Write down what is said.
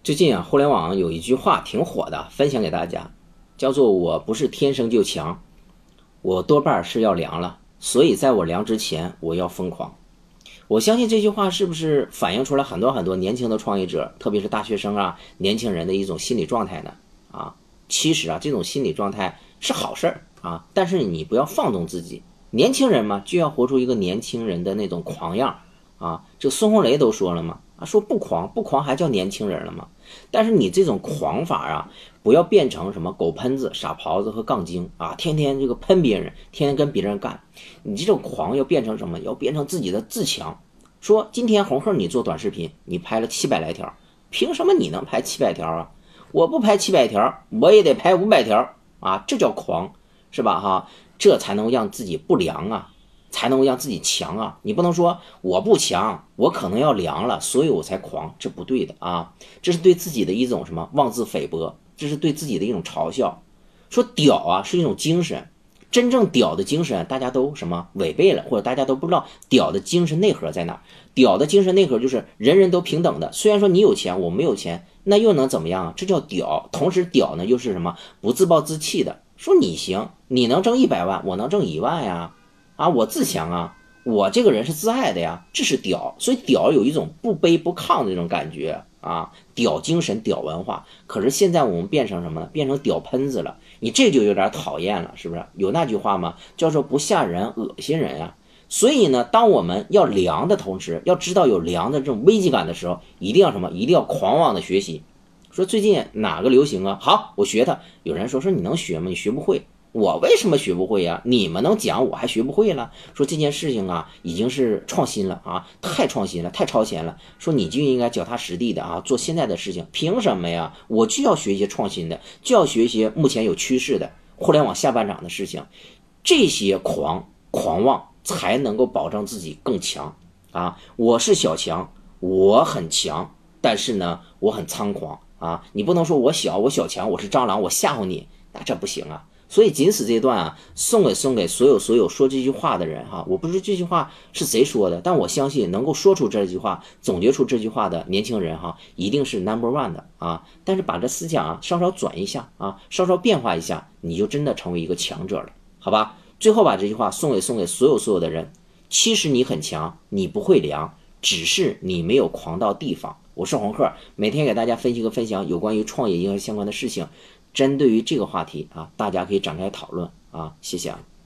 最近啊，互联网有一句话挺火的，分享给大家，叫做"我不是天生就强，我多半是要凉了，所以在我凉之前，我要疯狂"。我相信这句话是不是反映出来很多年轻的创业者，特别是大学生啊、年轻人的一种心理状态呢？其实啊，这种心理状态是好事儿啊，但是你不要放纵自己。年轻人嘛，就要活出一个年轻人的那种狂样啊。这孙红雷都说了嘛，说不狂还叫年轻人了吗？但是你这种狂法啊，不要变成什么狗喷子、傻狍子和杠精啊，天天这个喷别人，天天跟别人干。你这种狂要变成什么？要变成自己的自强。说今天红鹤你做短视频，你拍了700来条，凭什么你能拍700条啊？我不拍700条，我也得拍500条啊，这叫狂，是吧哈？这才能让自己不凉啊，才能让自己强啊。你不能说我不强，我可能要凉了，所以我才狂，这不对的啊。这是对自己的一种什么妄自菲薄，这是对自己的一种嘲笑。说屌啊是一种精神，真正屌的精神大家都什么违背了，或者大家都不知道屌的精神内核在哪。屌的精神内核就是人人都平等的，虽然说你有钱我没有钱，那又能怎么样啊？这叫屌。同时屌呢又是什么？不自暴自弃的，说你行，你能挣100万，我能挣1万呀，我自强啊，我这个人是自爱的呀，这是屌。所以屌有一种不卑不亢的这种感觉啊，屌精神、屌文化。可是现在我们变成什么呢？变成屌喷子了，你这就有点讨厌了，是不是？有那句话吗？叫做不吓人恶心人啊。所以呢，当我们要凉的同时，要知道有凉的这种危机感的时候，一定要什么？一定要狂妄的学习。说最近哪个流行啊？好，我学它。有人说你能学吗？你学不会。我为什么学不会呀？你们能讲，我还学不会了。说这件事情啊，已经是创新了啊，太创新了，太超前了。说你就应该脚踏实地的啊，做现在的事情。凭什么呀？我就要学一些创新的，就要学一些目前有趋势的互联网下半场的事情。这些狂妄才能够保证自己更强啊！我是小强，我很强，但是呢，我很猖狂啊！你不能说我小强，我是蟑螂，我吓唬你，那这不行啊！所以仅此这段啊，送给所有说这句话的人哈，我不知道这句话是谁说的，但我相信能够说出这句话、总结出这句话的年轻人哈，一定是 No.1 的啊！但是把这思想啊稍稍转一下啊，稍稍变化一下，你就真的成为一个强者了，好吧？最后把这句话送给所有的人，其实你很强，你不会凉，只是你没有狂到地方。我是红鹤，每天给大家分享有关于创业营销相关的事情，针对于这个话题啊，大家可以展开讨论啊，谢谢啊。